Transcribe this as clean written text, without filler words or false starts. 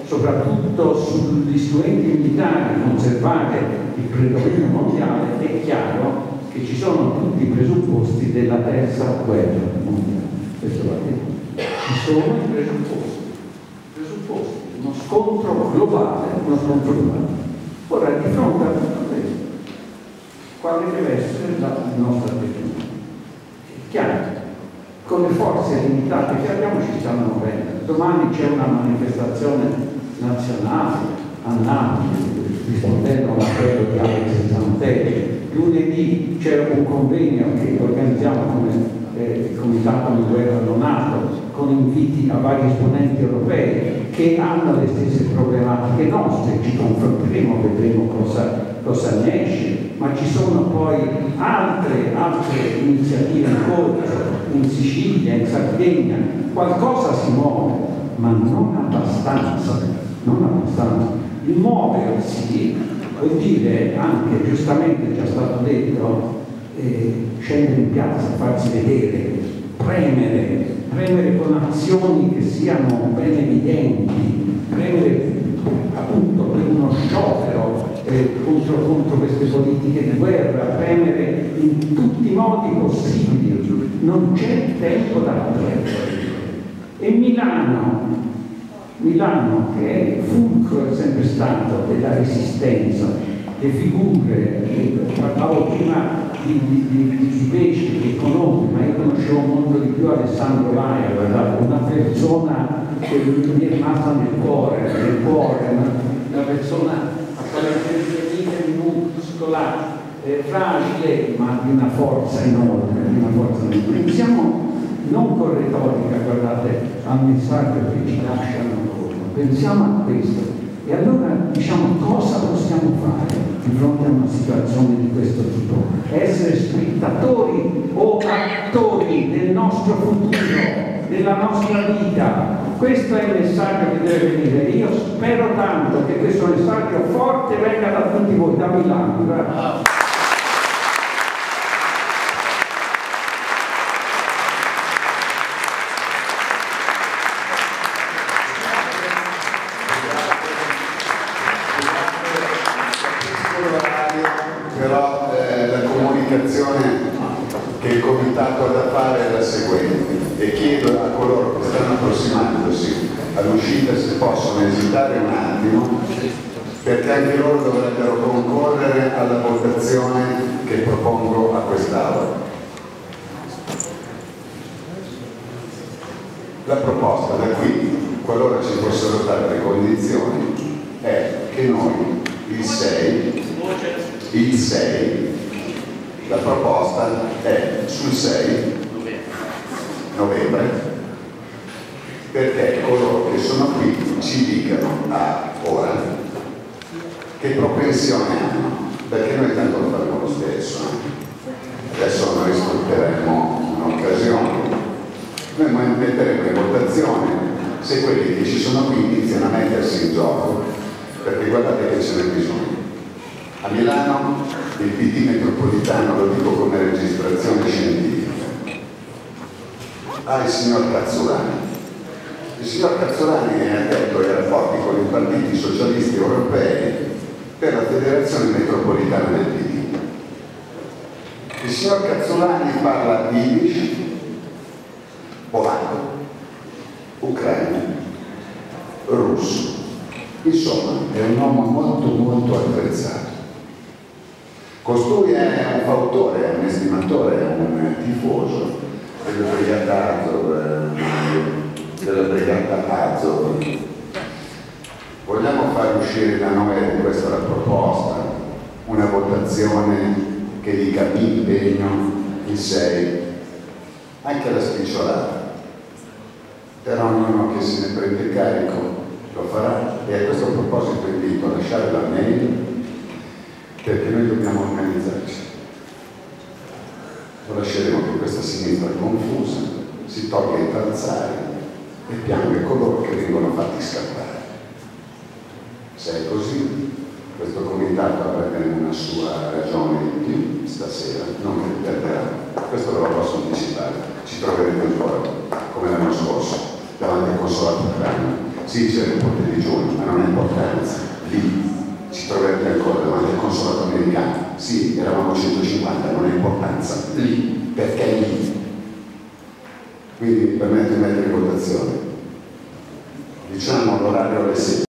soprattutto sugli strumenti militari, conservare il predominio mondiale, è chiaro che ci sono tutti i presupposti della terza guerra mondiale. Questo va detto. Ci sono i presupposti, uno scontro globale, Ora, di fronte a tutto questo, quale deve essere la nostra attenzione? È chiaro, con le forze limitate che abbiamo ci stiamo muovendo. Domani c'è una manifestazione nazionale a Napoli, rispondendo all'appello di Alex Zanotelli. Lunedì c'è un convegno che organizziamo come Comitato di Guerra non NATO, con inviti a vari esponenti europei che hanno le stesse problematiche nostre. Ci confronteremo, vedremo cosa ne esce, ma ci sono poi altre iniziative in corso, in Sicilia, in Sardegna. Qualcosa si muove, ma non abbastanza. Il muoversi vuol dire anche, giustamente è già stato detto, scendere in piazza, farsi vedere, premere con azioni che siano ben evidenti, premere appunto per uno sciopero contro queste politiche di guerra, premere in tutti i modi possibili. Non c'è tempo da perdere. E Milano, che è fulcro, è sempre stato della resistenza, le figure, parlavo prima di pesce, di economi, ma io conoscevo molto di più Alessandro Laia, una persona che mi è rimasta nel cuore, una persona apparentemente minuscola, fragile, ma di una forza enorme, Pensiamo non con retorica, guardate, al messaggio che ci lasciano loro, pensiamo a questo. E allora diciamo cosa possiamo fare di fronte a una situazione di questo tipo? Essere spettatori o attori del nostro futuro, della nostra vita? Questo è il messaggio che deve venire. Io spero tanto che questo messaggio forte venga da tutti voi, da Milano. Però la comunicazione che il comitato ha da fare è la seguente, e chiedo a coloro che stanno approssimandosi all'uscita se possono esitare un attimo, perché anche loro dovrebbero concorrere alla votazione che propongo a quest'Aula. La proposta da qui, qualora ci fossero state le condizioni, è che noi il 6, la proposta è sul 6 novembre, perché coloro che sono qui ci dicano a ora che propensione hanno, perché noi tanto lo faremo lo stesso. Adesso noi sfrutteremo un'occasione, noi metteremo in votazione se quelli che ci sono qui iniziano a mettersi in gioco, perché guardate che ce n'è bisogno. A Milano il PD metropolitano, lo dico come registrazione scientifica, ha il signor Cazzulani. Il signor Cazzulani è addetto ai rapporti con i partiti socialisti europei per la federazione metropolitana del PD. Il signor Cazzulani parla yiddish, polacco, ucraino, russo. Insomma, è un uomo molto attrezzato. Costui è un fautore, è un estimatore, è un tifoso della Brigata Azov. Vogliamo far uscire da noi, questa è la proposta, una votazione che dica mi impegno il 6, anche la spicciolata, però ognuno che se ne prende carico lo farà. E a questo proposito invito a lasciare la mail, perché noi dobbiamo organizzarci. Lo lasceremo che questa sinistra confusa si tolga i calzari e pianga coloro che vengono fatti scappare. Se è così, questo comitato avrebbe una sua ragione in più stasera, non che perderà. Questo ve lo posso anticipare. Ci troverete ancora, come l'anno scorso, davanti al consolato ucraino. Sì, c'è il ponte di giugno, ma ancora davanti al consolato americano. Sì, eravamo 150, non ha importanza. Lì, perché è lì. Quindi mi permetto di mettere in votazione. Diciamo l'orario alle 16.